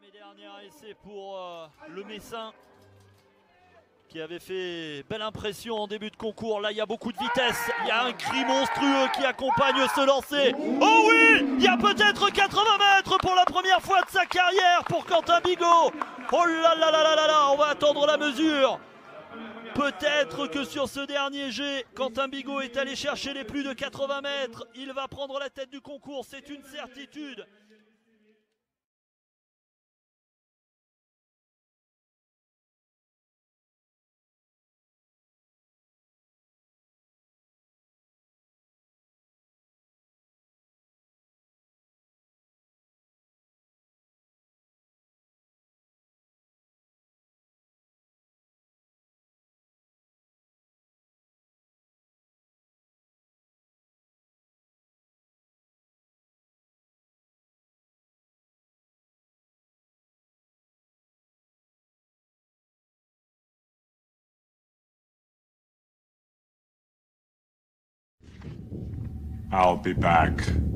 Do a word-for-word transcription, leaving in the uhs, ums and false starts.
et dernier essai pour euh, le Messin qui avait fait belle impression en début de concours. Là, il y a beaucoup de vitesse. Il y a un cri monstrueux qui accompagne ce lancer. Oh oui, il y a peut-être quatre-vingts mètres pour la première fois de sa carrière pour Quentin Bigot. Oh là là là là là là, on va attendre la mesure. Peut-être que sur ce dernier jet, Quentin Bigot est allé chercher les plus de quatre-vingts mètres. Il va prendre la tête du concours, c'est une certitude. I'll be back.